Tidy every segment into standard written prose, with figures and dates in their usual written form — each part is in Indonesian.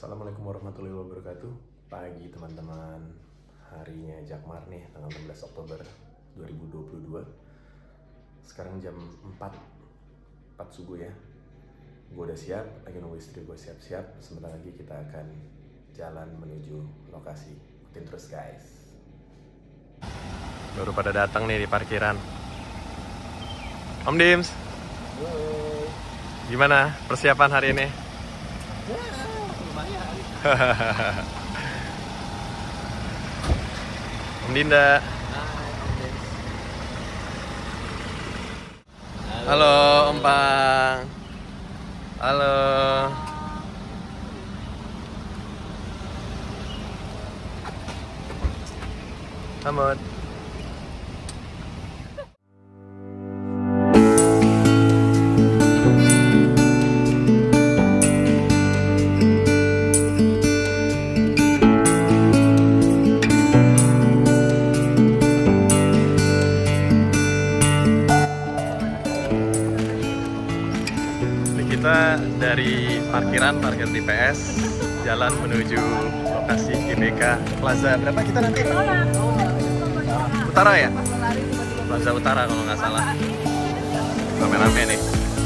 Assalamualaikum warahmatullahi wabarakatuh. Pagi teman-teman, harinya Jakmar nih, tanggal 16 Oktober 2022. Sekarang jam 4 subuh ya. Gue udah siap, lagi nunggu istri gue siap-siap. Sebentar lagi kita akan jalan menuju lokasi. Ikutin terus guys. Baru pada datang nih di parkiran. Om Dims, gimana persiapan hari ini? Om Dinda. Halo Om Pang. Halo. Selamat. Kita dari parkir TPS jalan menuju lokasi GBK Plaza berapa kita nanti? Utara ya? Plaza Utara kalau nggak salah. Rame-rame nih.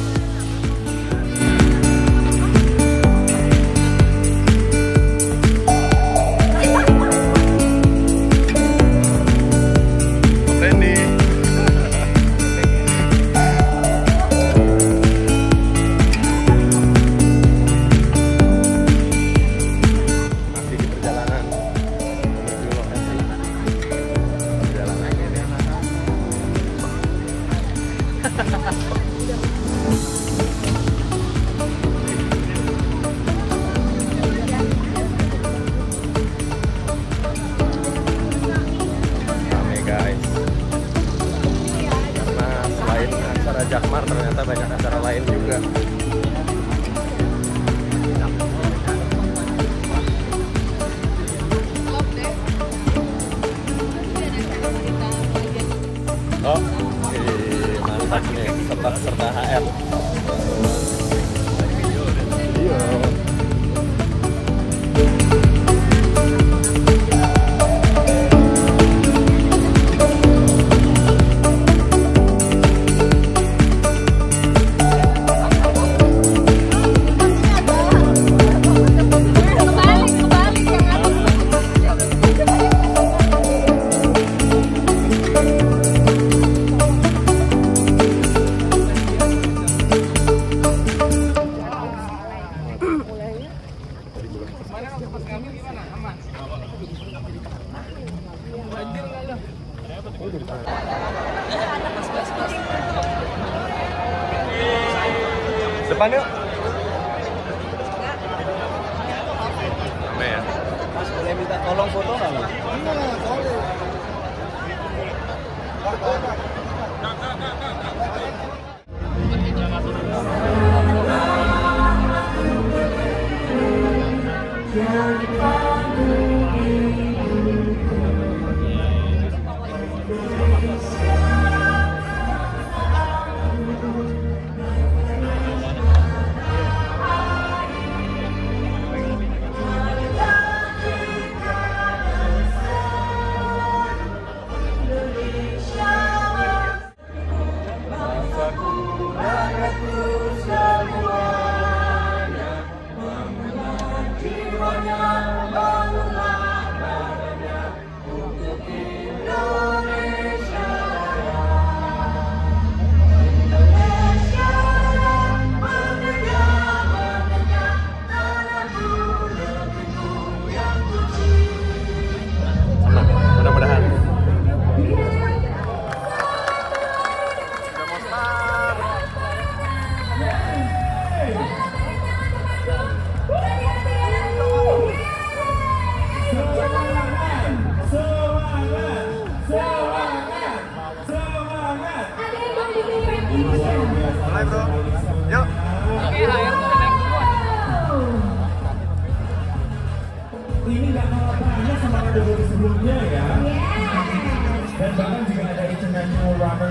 Jakmar ternyata banyak acara lain juga. Oh, mantap nih, serta HR. Iya. Depan yuk. Rame ya. Mas boleh minta tolong foto nggak? Iya, boleh.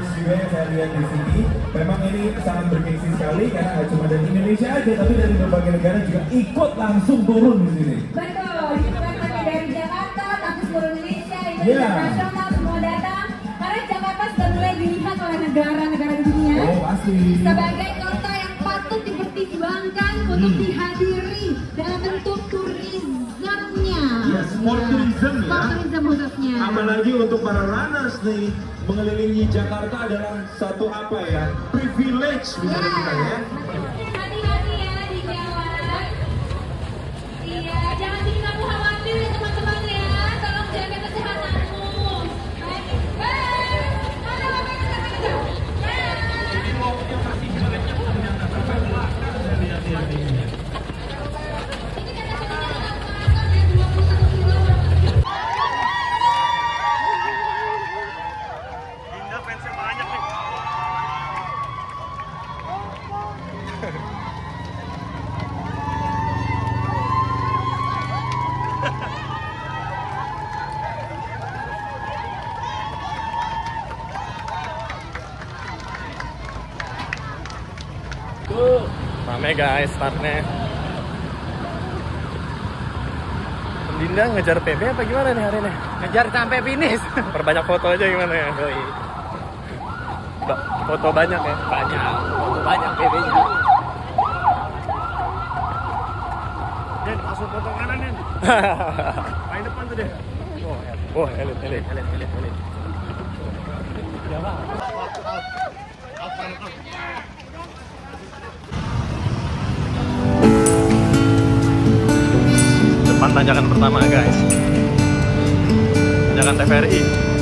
awards juga yang saya lihat di sini. Memang ini sangat bergengsi sekali karena nggak cuma dari Indonesia aja, tapi dari berbagai negara juga ikut langsung turun di sini. Betul, ini bukan hanya dari Jakarta, tapi seluruh Indonesia, internasional semua datang. Karena Jakarta sudah mulai dilihat oleh negara-negara dunia sebagai kota yang patut dipertimbangkan untuk dihadiri dalam bentuk turismenya. Yes, sport tourism ya. Sport tourism khususnya. Apalagi untuk para runners nih, mengelilingi Jakarta adalah satu apa ya, privilege bisa dibilang ya. Hati-hati ya di jalan. Iya, jangan bikin kamu khawatir ya teman-teman ya. Tolong jaga kesehatanmu. Rame guys startnya. Dinda ngejar PB apa gimana nih hari ini? Ngejar sampai finish. Perbanyak foto aja gimana ya? Foto banyak ya? Banyak PB-nya. Den, langsung foto kanan Den. Main depan tuh deh. Oh, elit. Depan tanjakan pertama guys. Tanjakan TVRI.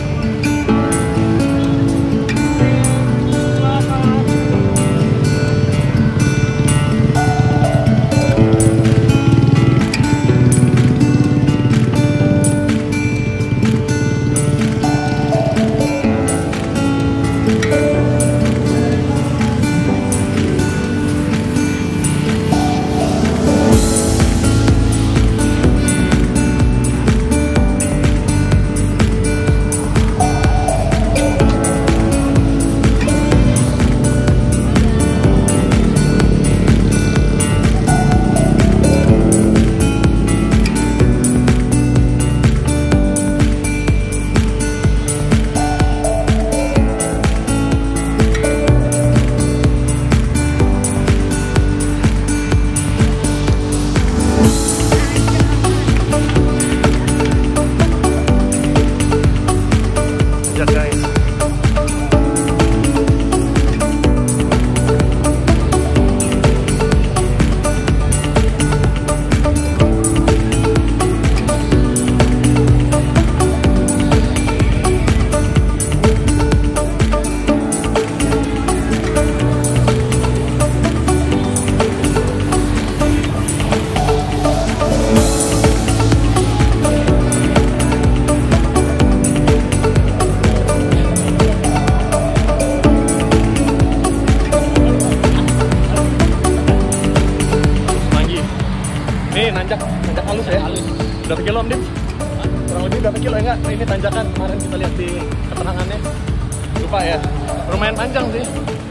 Nanjak halus ya? Berapa kilo Om Dim? Kurang lebih berapa kilo ya enggak? Ini tanjakan kemarin kita lihat di keterangannya. Lupa ya, lumayan panjang sih.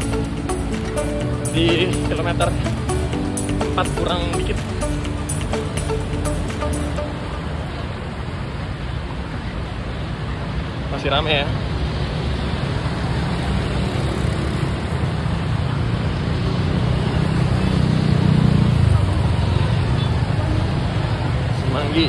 Di kilometer 4 kurang dikit. Masih rame ya. Semanggi.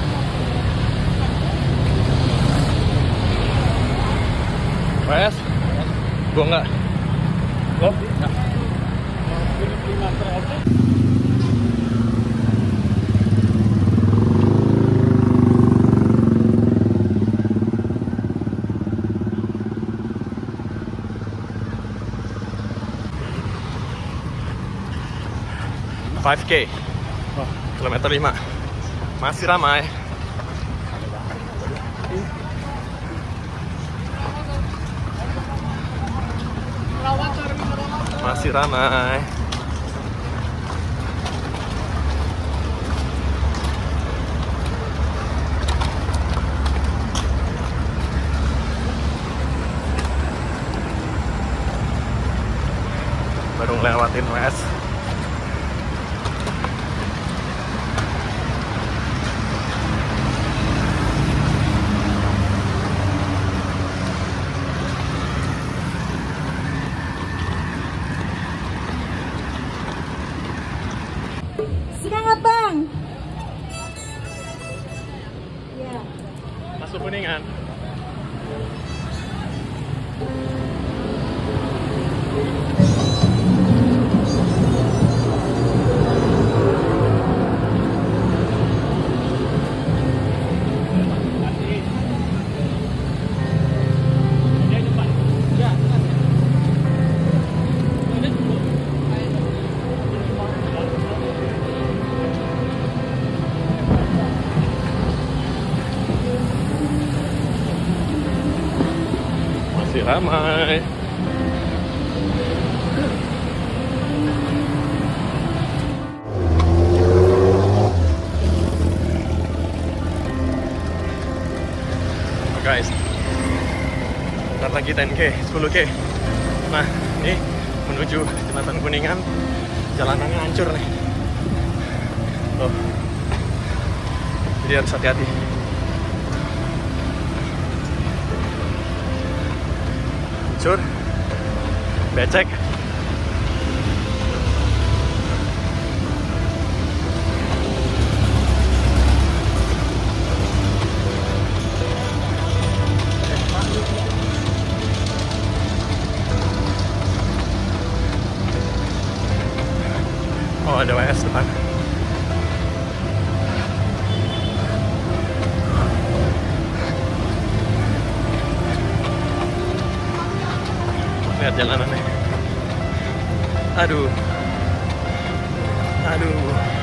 Wes, gua enggak. Lo? Enggak. 5K, kilometer 5, masih ramai. Masih ramai. Semangat Bang. Ya. Masuk Kuningan. Masih ramai. Oh guys, bentar lagi 10K, 10K. Nah, ini menuju Jembatan Kuningan. Jalanannya hancur nih. Loh. Jadi harus hati-hati. Hancur, becek. Oh, ada WS depan. Lihat jalanannya. Aduh. Aduh.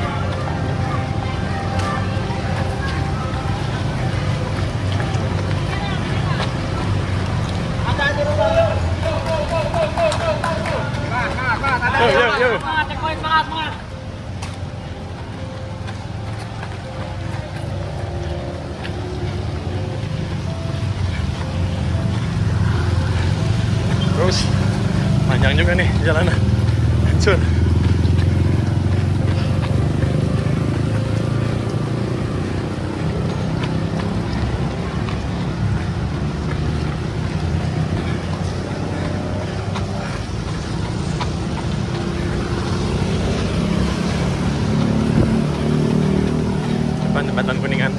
Yo. Semangat. Terus panjang juga nih jalanan, hancur. Depan Jembatan Kuningan.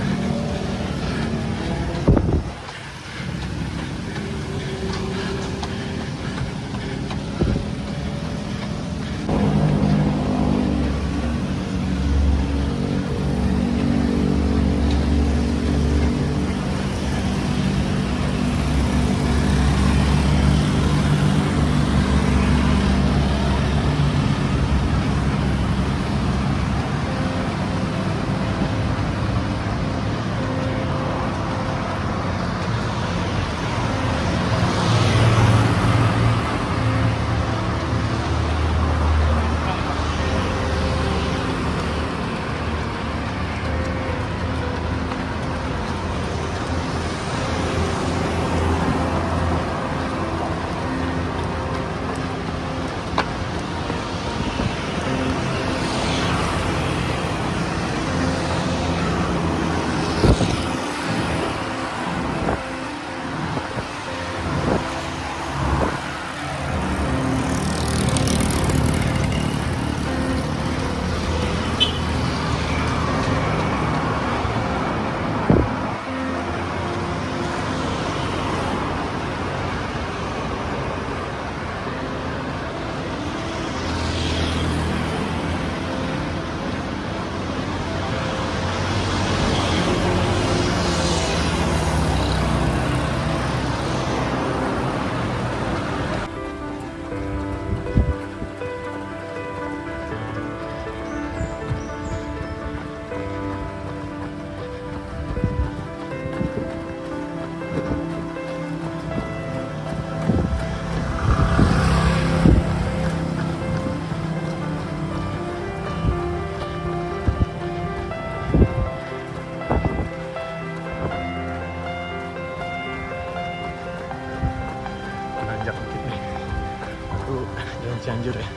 Cianjur ya.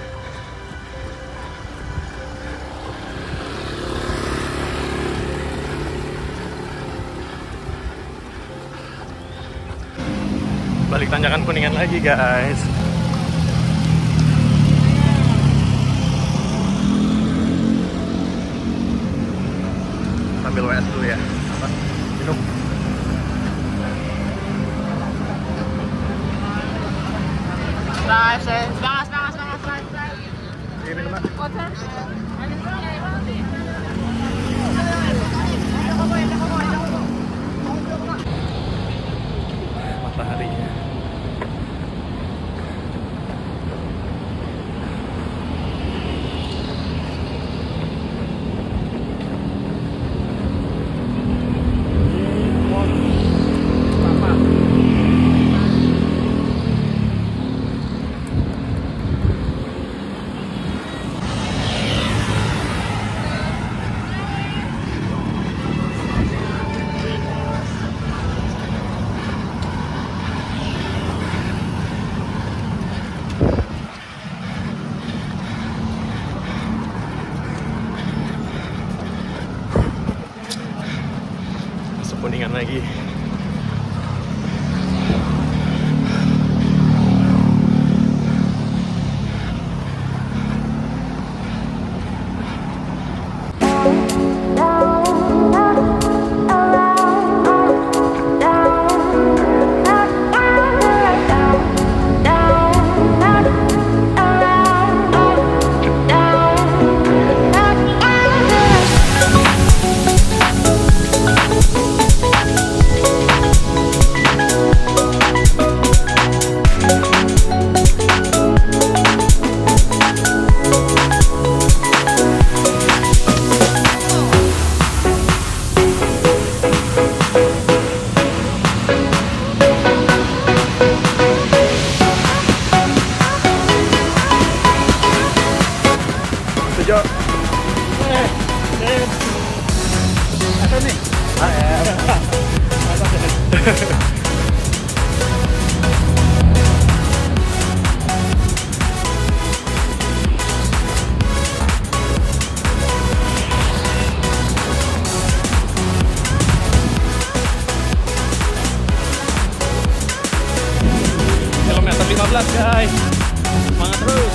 Balik tanjakan Kuningan lagi guys. Mataharinya. Kuningan lagi. Sejo. Apa nih? Kilometer 15 guys. Semangat terus.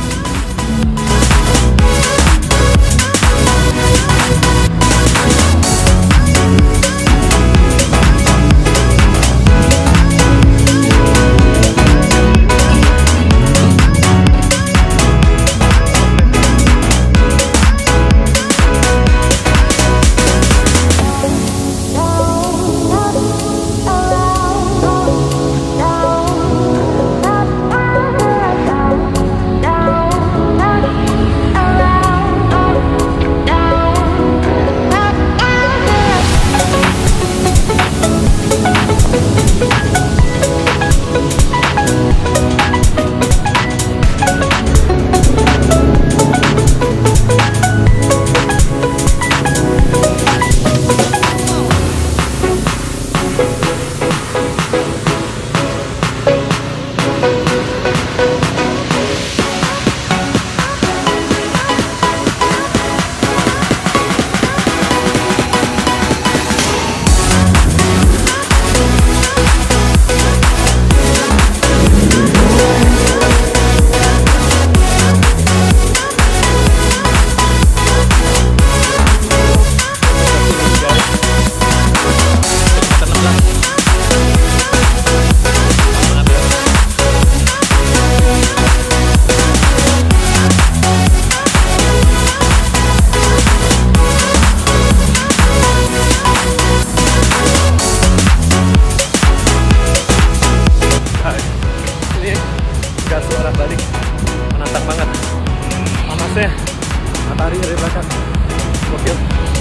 gas suara balik, menantang banget. Panasnya, matahari dari belakang, gokil.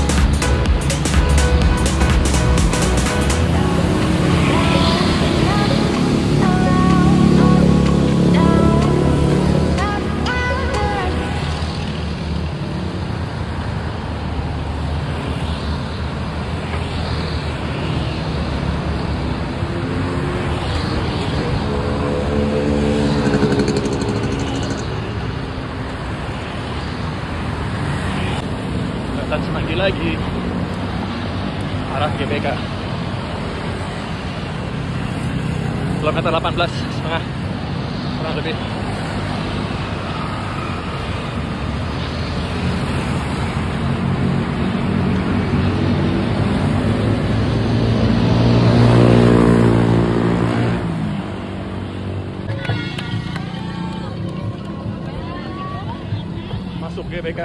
Dan semanggi lagi arah GBK kilometer 18,5 kurang lebih. Masuk GBK. BK.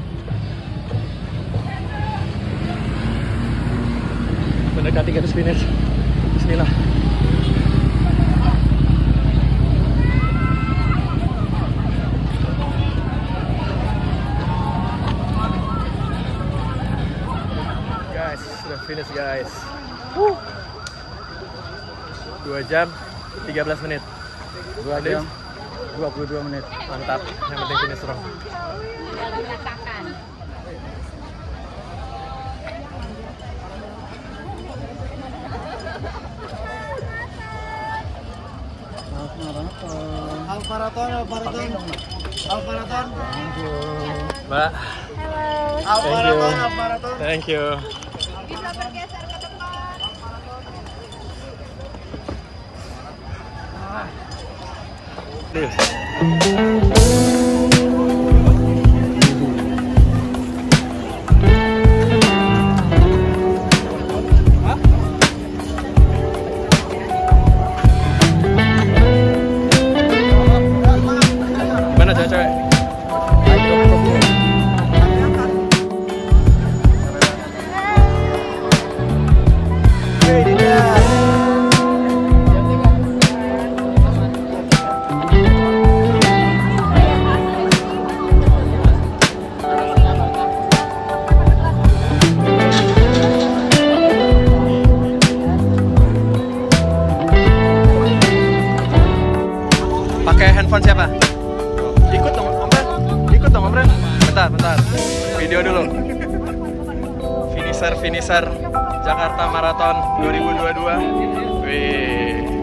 Mendekati garis finish. Bismillah. Guys, sudah finish guys. 2 jam 13 menit. 2 jam 22 menit. Mantap, yang penting finish strong. Half marathon. Mbak. Half marathon. Thank you. Bisa bergeser ke depan. Gimana cewek-cewek? Pakai handphone siapa? Ikut dong, Om Bran. Ikut dong, Om Bran. Bentar. Video dulu. Finisher Jakarta Marathon 2022. Wih.